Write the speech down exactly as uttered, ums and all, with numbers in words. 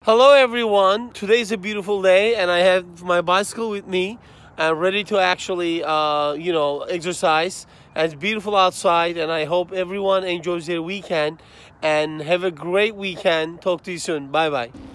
Hello everyone, today is a beautiful day and I have my bicycle with me and ready to actually uh, you know exercise. And it's beautiful outside and I hope everyone enjoys their weekend and have a great weekend. Talk to you soon. Bye bye.